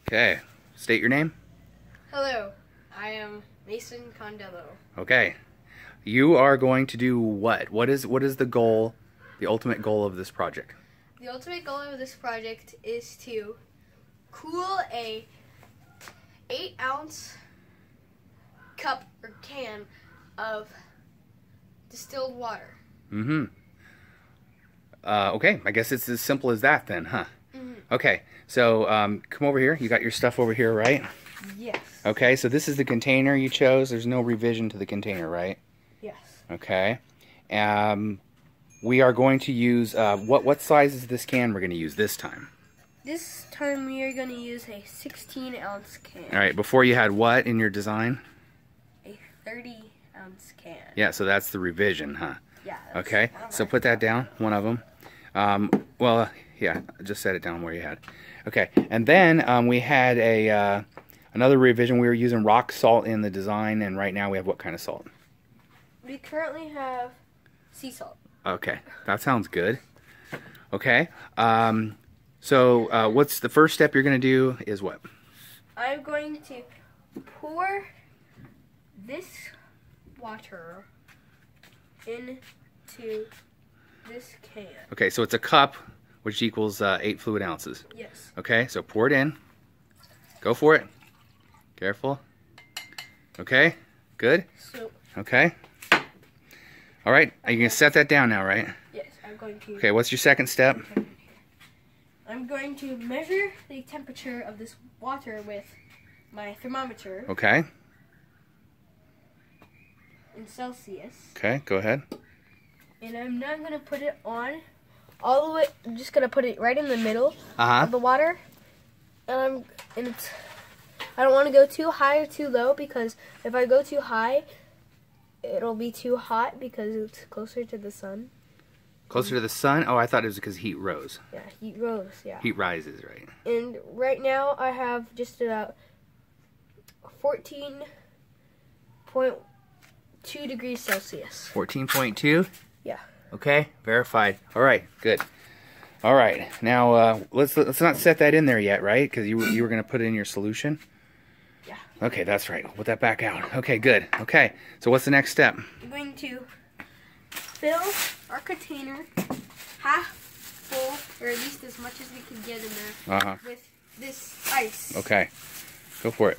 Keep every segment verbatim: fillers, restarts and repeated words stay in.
Okay, state your name. Hello, I am Mason Condello. Okay, you are going to do what? What is what is the goal, the ultimate goal of this project? The ultimate goal of this project is to cool a eight ounce cup or can of distilled water. Mm-hmm. Uh, okay, I guess it's as simple as that then, huh? Mm-hmm. Okay, so um, come over here. You got your stuff over here, right? Yes. Okay, so this is the container you chose. There's no revision to the container, right? Yes. Okay. Um, we are going to use, uh, what, what size is this can we're going to use this time? This time we are going to use a sixteen ounce can. All right, before you had what in your design? A thirty ounce can. Yeah, so that's the revision, huh? Yeah. Okay, so put that down, one of them. Um, well, yeah, just set it down where you had. Okay, and then um, we had a uh, another revision. We were using rock salt in the design, and right now we have what kind of salt? We currently have sea salt. Okay, that sounds good. Okay, um, so uh, what's the first step you're going to do is what? I'm going to pour this water into this can. Okay, so it's a cup, which equals uh, eight fluid ounces. Yes. Okay, so pour it in. Go for it. Careful. Okay, good. So. Okay. All right, you can set that down now, right? Yes, I'm going to. Okay, what's your second step? I'm going to measure the temperature of this water with my thermometer. Okay. In Celsius. Okay, go ahead. And I'm now going to put it on all the way. I'm just going to put it right in the middle uh-huh. of the water. And I'm and it's I don't want to go too high or too low, because if I go too high, it'll be too hot because it's closer to the sun. Closer to the sun? Oh, I thought it was because heat rose. Yeah, heat rose, yeah. Heat rises, right. And right now I have just about fourteen point two degrees Celsius. fourteen point two? Yeah. Okay, verified. All right, good. All right, now uh, let's let's not set that in there yet, right? Because you, you were going to put it in your solution? Yeah. Okay, that's right. We'll put that back out. Okay, good. Okay, so what's the next step? I'm going to fill our container half full, or at least as much as we can get in there, uh-huh. with this ice. Okay, go for it.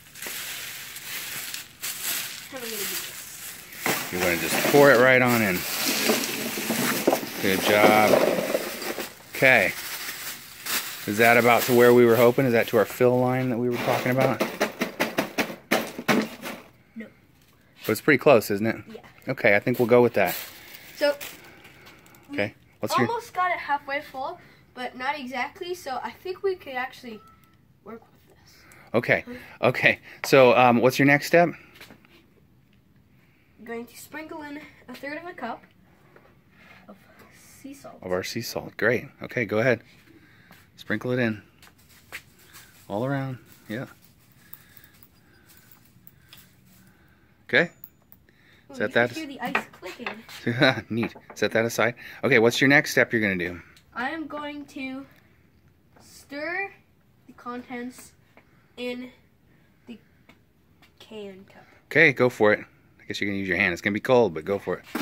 How am I going to do this? You're going to just pour it right on in. Good job. Okay. Is that about to where we were hoping? Is that to our fill line that we were talking about? No. But it's pretty close, isn't it? Yeah. Okay, I think we'll go with that. So, okay. What's almost your... got it halfway full, but not exactly, so I think we could actually work with this. Okay. Okay. So, um, what's your next step? I'm going to sprinkle in a third of a cup of sea salt. Of our sea salt. Great. Okay, go ahead. Sprinkle it in. All around. Yeah. Okay. Ooh, Set you that. can hear the ice clicking. Neat. Set that aside. Okay, what's your next step you're going to do? I am going to stir the contents in the can cup. Okay, go for it. I guess you're going to use your hand. It's going to be cold, but go for it.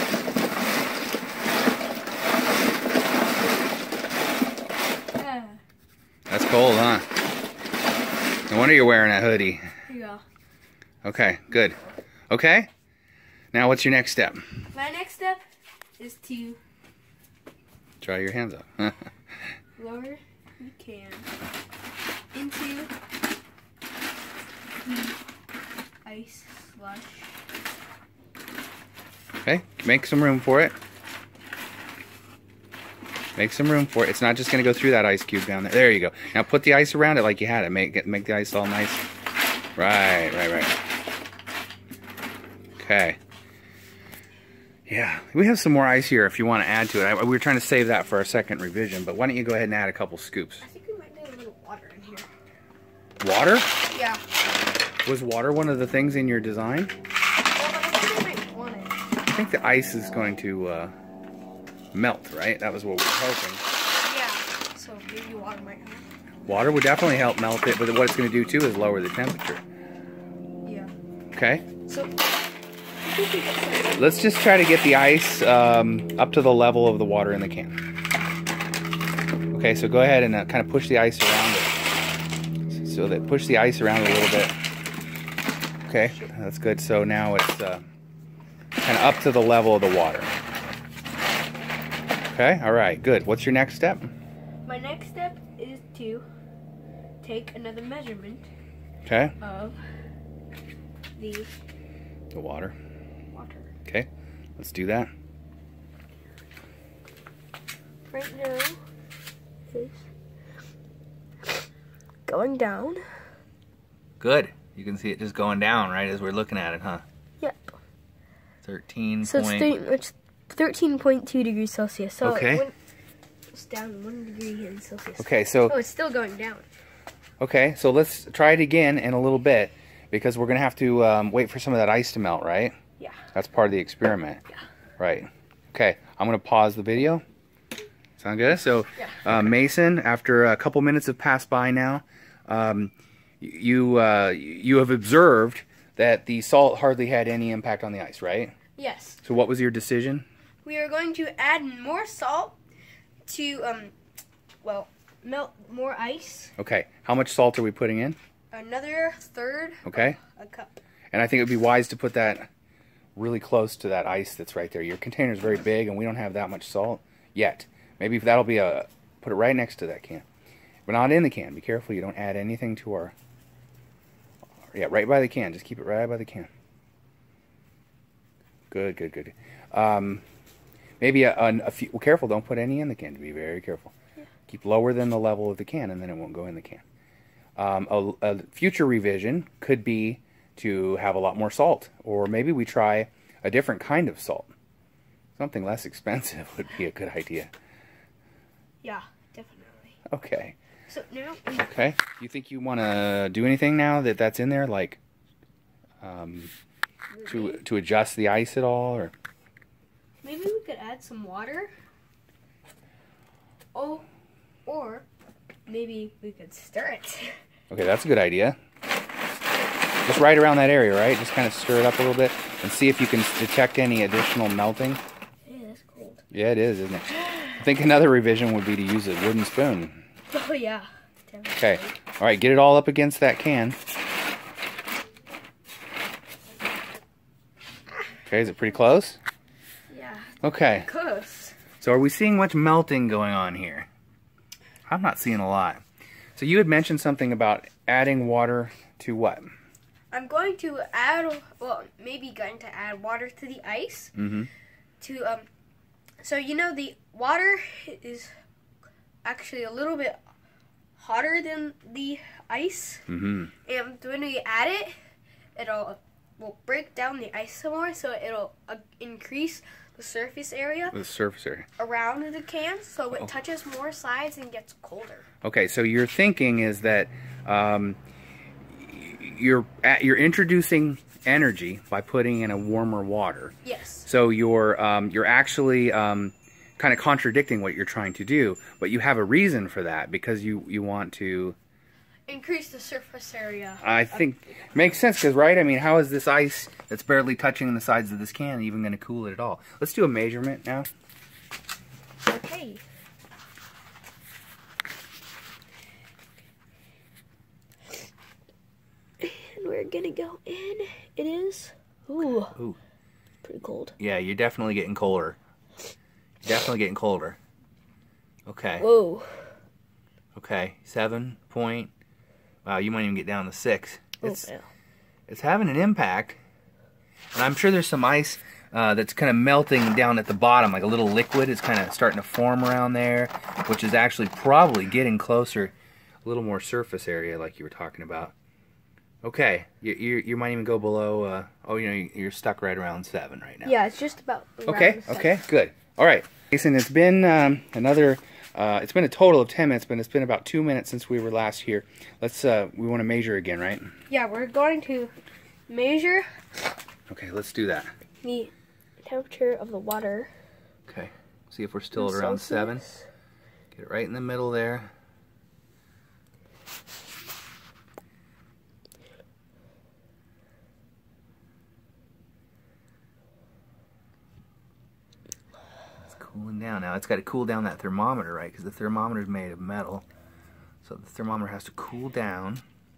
Yeah. That's cold, huh? No wonder you're wearing a hoodie. Here you go. Okay, good. Okay? Now what's your next step? My next step is to Dry your hands up. lower the can into the ice slush. Okay, make some room for it. Make some room for it. It's not just going to go through that ice cube down there. There you go. Now put the ice around it like you had it. Make it, make the ice all nice. Right, right, right. Okay. Yeah, we have some more ice here if you want to add to it. I, we were trying to save that for our second revision, but why don't you go ahead and add a couple scoops? I think we might need a little water in here. Water? Yeah. Was water one of the things in your design? Well, I think we might want it. I think the ice is going to uh, melt, right? That was what we were hoping. Yeah, so maybe water might help. Water would definitely help melt it, but what it's going to do too is lower the temperature. Yeah. Okay. So let's just try to get the ice um, up to the level of the water in the can. Okay, so go ahead and uh, kind of push the ice around it. So that push the ice around a little bit. Okay, that's good. So now it's uh, kind of up to the level of the water. Okay, all right, good. What's your next step? My next step is to take another measurement. Okay. Of the the water. Water. Okay, let's do that. Right now is going down. Good. You can see it just going down right as we're looking at it, huh? Yep. Thirteen. So point... it's, it's thirteen point two degrees Celsius. So okay. It went, it's down one degree in Celsius. Okay, so. Oh, it's still going down. Okay, so let's try it again in a little bit because we're gonna have to um, wait for some of that ice to melt, right? Yeah. That's part of the experiment. Yeah. Right. Okay, I'm gonna pause the video. Sound good? So, yeah. uh, Mason, after a couple minutes have passed by now, um, you uh, you have observed that the salt hardly had any impact on the ice, right? Yes. So what was your decision? We are going to add more salt to, um, well, melt more ice. Okay. How much salt are we putting in? Another third. Okay. Of a cup. And I think it would be wise to put that really close to that ice that's right there. Your container is very big, and we don't have that much salt yet. Maybe that'll be a, put it right next to that can. But not in the can. Be careful you don't add anything to our, yeah, right by the can. Just keep it right by the can. Good, good, good. Um, maybe a, a, a few, well, careful, don't put any in the can. Be very careful. Yeah. Keep lower than the level of the can, and then it won't go in the can. Um, a, a future revision could be to have a lot more salt, or maybe we try a different kind of salt. Something less expensive would be a good idea. Yeah, definitely. Okay. So now. Okay. You think you want to do anything now that that's in there, like um, to to adjust the ice at all, or? Maybe we could add some water. Oh, or maybe we could stir it. Okay, that's a good idea. Just right around that area, right? Just kind of stir it up a little bit and see if you can detect any additional melting. Yeah, that's cold. Yeah, it is, isn't it? I think another revision would be to use a wooden spoon. Oh, yeah. Definitely. Okay. All right, get it all up against that can. Okay, is it pretty close? Yeah. Okay. Close. So are we seeing much melting going on here? I'm not seeing a lot. So you had mentioned something about adding water to what? I'm going to add, well, maybe going to add water to the ice. Mm-hmm. To, um, so, you know, the water is actually a little bit hotter than the ice. Mm-hmm. And when we add it, it'll will break down the ice some more, so it'll uh, increase the surface area. The surface area. Around the can, so it oh. touches more sides and gets colder. Okay, so your thinking is that um, you're at, you're introducing energy by putting in a warmer water. Yes. So you're um, you're actually um, kind of contradicting what you're trying to do, but you have a reason for that because you you want to increase the surface area. I think it makes sense because, right? I mean, how is this ice that's barely touching the sides of this can even going to cool it at all? Let's do a measurement now. Okay. And we're gonna go in. It is. Ooh. Ooh. Pretty cold. Yeah, you're definitely getting colder. You're definitely getting colder. Okay. Whoa. Okay. Seven point. Wow, you might even get down to six. It's, oh, yeah. It's having an impact. And I'm sure there's some ice uh, that's kind of melting down at the bottom, like a little liquid is kind of starting to form around there, which is actually probably getting closer, a little more surface area like you were talking about. Okay, you, you, you might even go below, uh, oh, you know, you're stuck right around seven right now. Yeah, it's just about Okay, okay, good. All right, Jason, it's been um, another... Uh, it's been a total of ten minutes, but it's been about two minutes since we were last here. Let's, uh, we want to measure again, right? Yeah, we're going to measure. Okay, let's do that. The temperature of the water. Okay, see if we're still at around seven. Get it right in the middle there. down. Now it's got to cool down that thermometer, right? Because the thermometer is made of metal. So the thermometer has to cool down.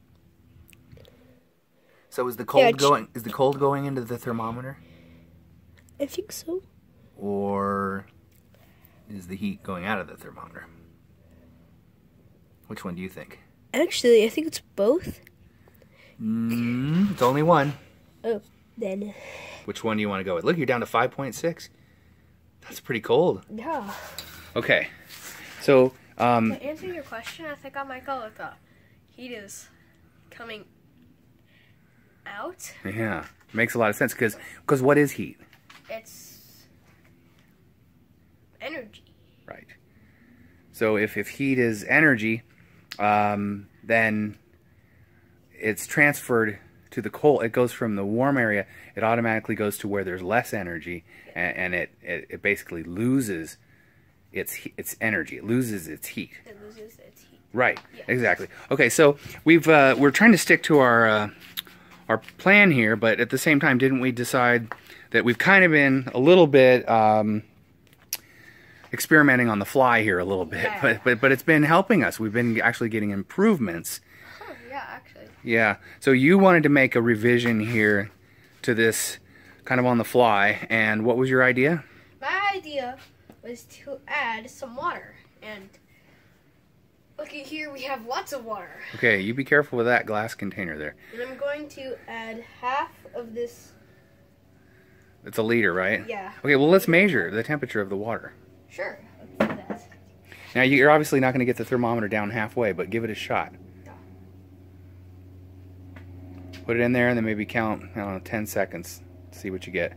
So is the cold Yeah, going is the cold going into the thermometer? I think so. Or is the heat going out of the thermometer? Which one do you think? Actually, I think it's both. Mm, it's only one. Oh, then. Which one do you want to go with? Look, you're down to five point six. That's pretty cold. Yeah. Okay. So, um... To answer your question, I think I might go with the heat is coming out. Yeah. Makes a lot of sense, because because what is heat? It's energy. Right. So if, if heat is energy, um, then it's transferred to the cold. It goes from the warm area, it automatically goes to where there's less energy, and, and it, it, it basically loses its its energy. It loses its heat. It loses its heat. Right. Yeah. Exactly. Okay. So we've uh, we're trying to stick to our uh, our plan here, but at the same time, didn't we decide that we've kind of been a little bit um, experimenting on the fly here a little bit, Yeah. but but but it's been helping us. We've been actually getting improvements. Oh, yeah, actually. Yeah. So you wanted to make a revision here to this kind of on the fly, and what was your idea? My idea was to add some water, and look at here, we have lots of water. Okay, you be careful with that glass container there. And I'm going to add half of this. It's a liter, right? Yeah. Okay, well, let's measure the temperature of the water. Sure. Let's do that. Now, you're obviously not going to get the thermometer down halfway, but give it a shot. Put it in there and then maybe count, I don't know, ten seconds. See what you get.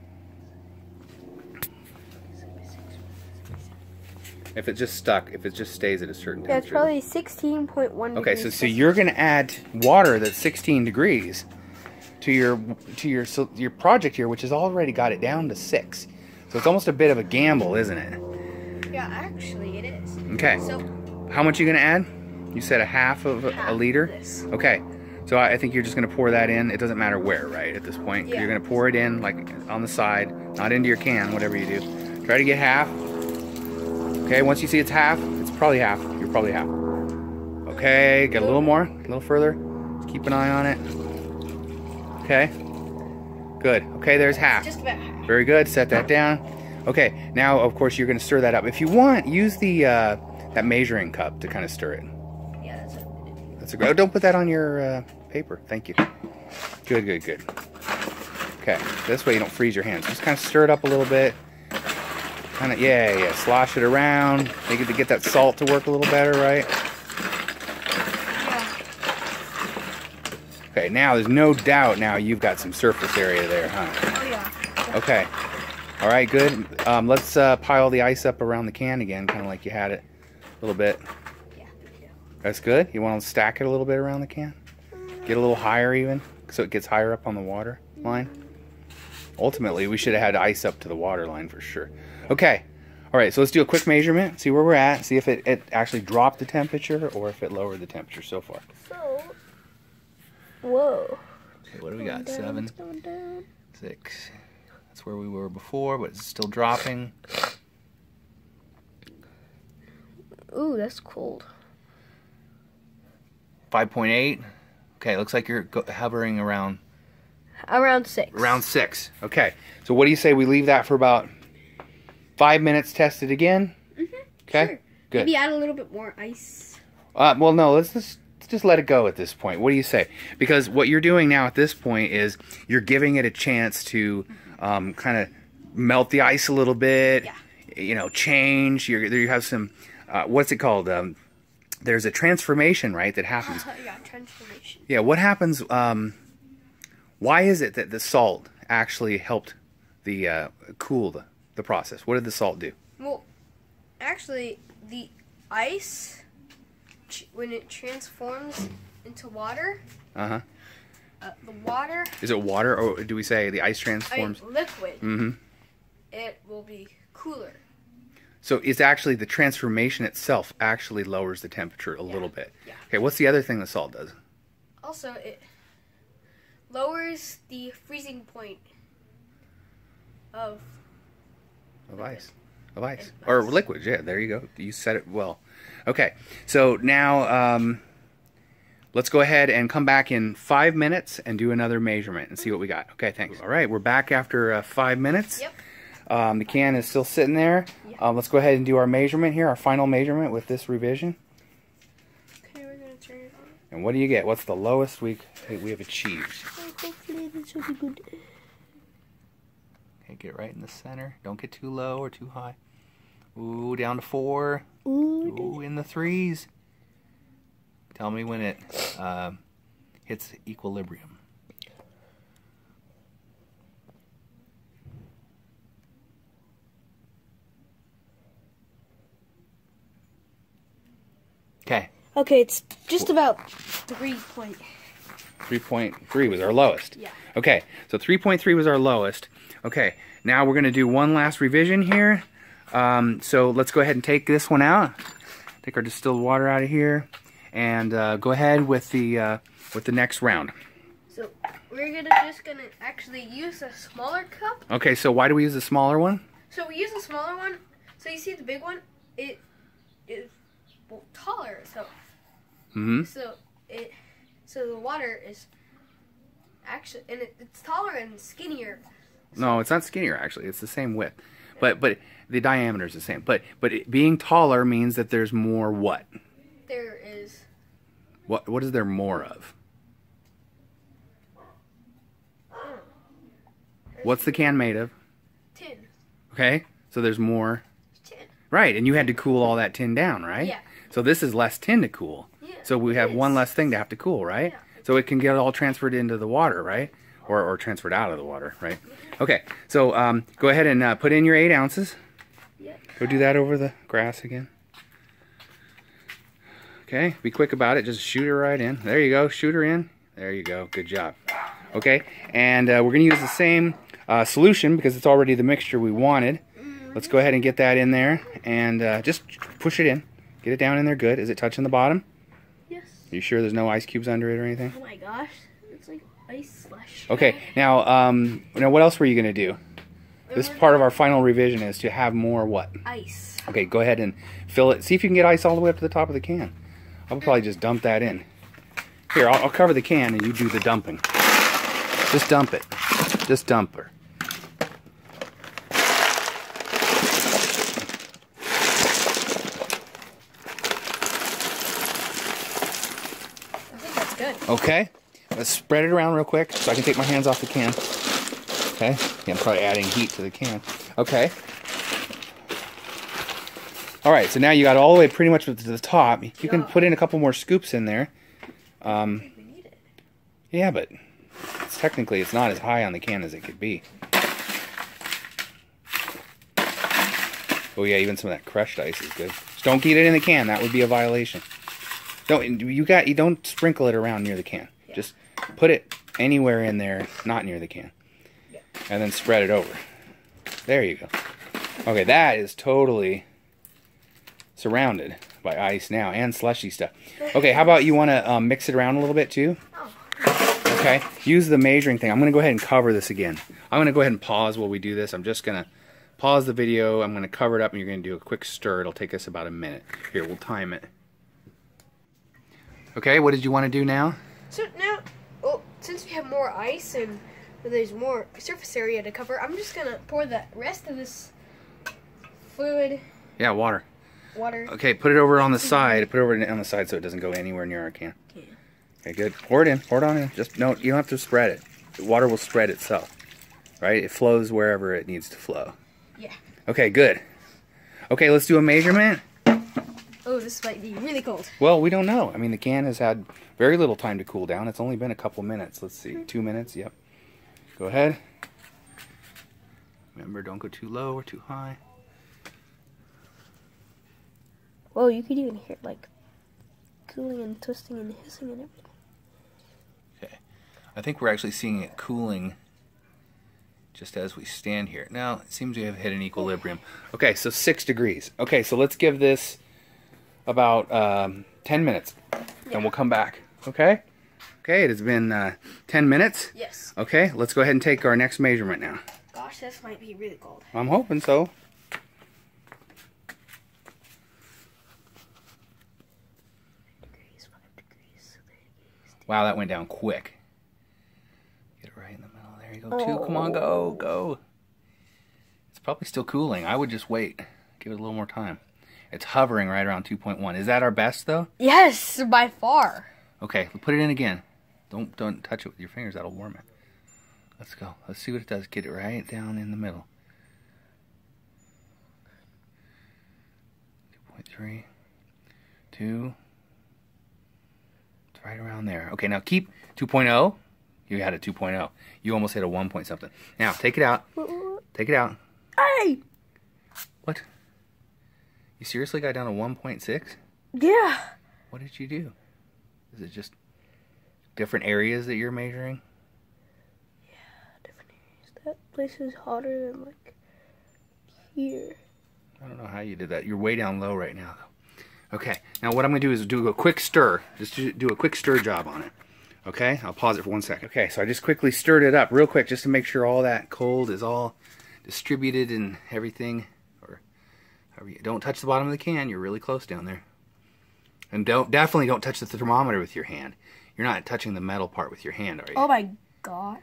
If it just stuck, if it just stays at a certain Yeah, it's temperature. probably sixteen point one Okay, degrees. so so you're going to add water that's sixteen degrees to your to your so your project here, which has already got it down to six. So it's almost a bit of a gamble, isn't it? Yeah, actually it is. Okay. So How much are you going to add? You said a half of a, half a liter? of this. Okay. So I I think you're just going to pour that in. It doesn't matter where, right, at this point. Yeah. You're going to pour it in, like, on the side, not into your can, whatever you do. Try to get half. Okay, once you see it's half, it's probably half. You're probably half. Okay, get a little more, a little further. Just keep an eye on it. Okay. Good. Okay, there's half. just about half. Very good. Set that down. Okay, now, of course, you're going to stir that up. If you want, use the uh, that measuring cup to kind of stir it. Yeah, that's what That's a great. Oh, don't put that on your uh, paper. Thank you. Good, good, good. Okay, this way you don't freeze your hands. Just kind of stir it up a little bit. Kind of, yeah, yeah. Slosh it around. Make it to get that salt to work a little better, right? Yeah. Okay, now there's no doubt. Now you've got some surface area there, huh? Oh, yeah. Okay. All right, good. Um, let's uh, pile the ice up around the can again, kind of like you had it, a little bit. Yeah. That's good. You want to stack it a little bit around the can? Get a little higher even, so it gets higher up on the water line. Ultimately, we should have had ice up to the water line for sure. Okay. All right, so let's do a quick measurement, see where we're at, see if it, it actually dropped the temperature or if it lowered the temperature so far. So, whoa. Okay, what do we got? Down, Seven, it's going down. six. That's where we were before, but it's still dropping. Ooh, that's cold. five point eight. Okay, looks like you're go hovering around Around six. around six. Okay, so what do you say we leave that for about five minutes, test it again? Mm-hmm. Okay, Sure. good. Maybe add a little bit more ice. Uh, well, no, let's just, let's just let it go at this point. What do you say? Because what you're doing now at this point is you're giving it a chance to um, kind of melt the ice a little bit, Yeah. you know, change. You're, you have some, uh, what's it called? Um, there's a transformation, right, that happens. Yeah, transformation. Yeah, what happens, um, why is it that the salt actually helped the uh, cool the, the process? What did the salt do? Well, actually, the ice, ch- when it transforms into water, Uh-huh. uh, the water, Is it water, or do we say the ice I mean, transforms? liquid, Mm-hmm. it will be cooler. So it's actually the transformation itself actually lowers the temperature a Yeah. little bit. Yeah. Okay, what's the other thing the salt does? Also, it lowers the freezing point of Of ice. of ice. Or liquids, yeah, there you go. You said it well. Okay, so now um, let's go ahead and come back in five minutes and do another measurement and see what we got. Okay, thanks. All right, we're back after uh, five minutes. Yep. Um, the can is still sitting there. Yep. Um, let's go ahead and do our measurement here, our final measurement with this revision. Okay, we're gonna turn it on. And what do you get? What's the lowest we we have achieved? Oh, hopefully this will be good. Okay, get right in the center. Don't get too low or too high. Ooh, down to four. Ooh, Ooh, in the threes. Tell me when it uh, hits equilibrium. Okay. Okay, it's just about three point. three point three was our lowest. Yeah. Okay, so three point three was our lowest. Okay, now we're going to do one last revision here. Um, so let's go ahead and take this one out. Take our distilled water out of here, and uh, go ahead with the uh, with the next round. So we're gonna just gonna actually use a smaller cup. Okay, so why do we use the smaller one? So we use a smaller one. So you see the big one, it is well, taller. So Mm-hmm. so it so the water is actually and it, it's taller and skinnier. No, it's not skinnier actually. It's the same width, but but the diameter is the same. But but it, being taller means that there's more what? There is What what is there more of? What's the can made of? tin. Okay, so there's more. Tin. Right, and you had to cool all that tin down, right? Yeah. So this is less tin to cool. Yeah, So we have it one is. less thing to have to cool, right? Yeah. So it can get all transferred into the water, right? Or, or transferred out of the water, right? Okay, so um, go ahead and uh, put in your eight ounces. Yep. Go do that over the grass again. Okay, be quick about it. Just shoot her right in. There you go. Shoot her in. There you go. Good job. Okay, and uh, we're going to use the same uh, solution because it's already the mixture we wanted. Let's go ahead and get that in there and uh, just push it in. Get it down in there good. Is it touching the bottom? Yes. Are you sure there's no ice cubes under it or anything? Oh my gosh, it's like ice slush. Okay, now, um, now what else were you going to do? This part of our final revision is to have more what? Ice. Okay, go ahead and fill it. See if you can get ice all the way up to the top of the can. I'll probably just dump that in. Here, I'll, I'll cover the can and you do the dumping. Just dump it. Just dump her. I think that's good. Okay, let's spread it around real quick so I can take my hands off the can. Okay, yeah, I'm probably adding heat to the can. Okay. All right, so now you got all the way pretty much to the top. You can put in a couple more scoops in there. Um, We need it. yeah, but it's, technically it's not as high on the can as it could be. Oh yeah, even some of that crushed ice is good. Just don't get it in the can. That would be a violation. Don't you got you don't sprinkle it around near the can. Yeah. Just put it anywhere in there, not near the can, Yeah. and then spread it over. There you go. Okay, that is totally surrounded by ice now and slushy stuff. Okay, how about you want to um, mix it around a little bit too? Oh. Okay, use the measuring thing. I'm going to go ahead and cover this again. I'm going to go ahead and pause while we do this. I'm just going to pause the video. I'm going to cover it up and you're going to do a quick stir. It'll take us about a minute. Here, we'll time it. Okay, what did you want to do now? So now, oh, since we have more ice and there's more surface area to cover, I'm just gonna pour the rest of this fluid, Yeah, water. water. Okay, put it over on the side. Put it over on the side so it doesn't go anywhere near our can. Okay. Okay, good. Pour it in. Pour it on in. Just no, you don't have to spread it. The water will spread itself. Right? It flows wherever it needs to flow. Yeah. Okay, good. Okay, let's do a measurement. Oh, this might be really cold. Well, we don't know. I mean, the can has had very little time to cool down. It's only been a couple minutes. Let's see. Two minutes. Yep. Go ahead. Remember, don't go too low or too high. Whoa, you could even hear like cooling and twisting and hissing and everything. Okay. I think we're actually seeing it cooling just as we stand here. Now, it seems we have hit an equilibrium. Okay, so six degrees. Okay, so let's give this about um, ten minutes, Yeah. and we'll come back. Okay? Okay, it has been uh, ten minutes. Yes. Okay, let's go ahead and take our next measurement now. Gosh, this might be really cold. I'm hoping so. Wow, that went down quick. Get it right in the middle. There you go. Two. Come on, go, go. It's probably still cooling. I would just wait. Give it a little more time. It's hovering right around two point one. Is that our best, though? Yes, by far. Okay, put it in again. Don't don't touch it with your fingers. That'll warm it. Let's go. Let's see what it does. Get it right down in the middle. two point three. two. It's right around there. Okay, now keep two point oh. You had a two point oh. You almost hit a one point something. Now, take it out. Take it out. Hey! What? You seriously got down to one point six? Yeah. What did you do? Is it just different areas that you're measuring? Yeah, different areas. That place is hotter than, like, here. I don't know how you did that. You're way down low right now, though. Okay, now what I'm going to do is do a quick stir. Just do, do a quick stir job on it. Okay, I'll pause it for one second. Okay, so I just quickly stirred it up real quick just to make sure all that cold is all distributed and everything. Or however you, don't touch the bottom of the can. You're really close down there. And don't definitely don't touch the thermometer with your hand. You're not touching the metal part with your hand, are you? Oh my god.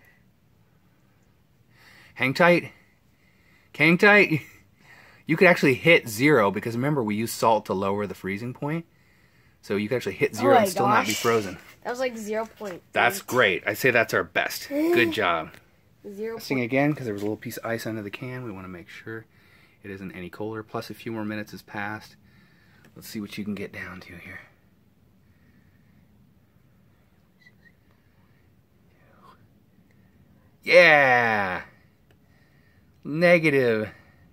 Hang tight. Hang tight. You could actually hit zero because remember we use salt to lower the freezing point. So you could actually hit zero oh and still gosh. not be frozen. That was like zero point. That's great. I say that's our best. Good job. Zero. Testing again because there was a little piece of ice under the can. We want to make sure it isn't any colder. Plus a few more minutes has passed. Let's see what you can get down to here. Yeah! Negative.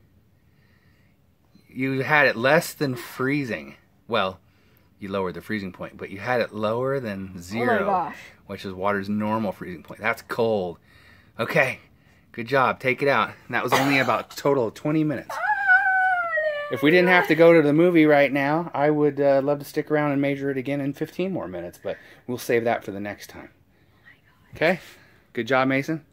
You had it less than freezing. Well, you lowered the freezing point, but you had it lower than zero, Oh my gosh. which is water's normal freezing point. That's cold. Okay, good job. Take it out. And that was only about a total of twenty minutes. If we didn't have to go to the movie right now, I would uh, love to stick around and measure it again in fifteen more minutes, but we'll save that for the next time. Okay? Good job, Mason.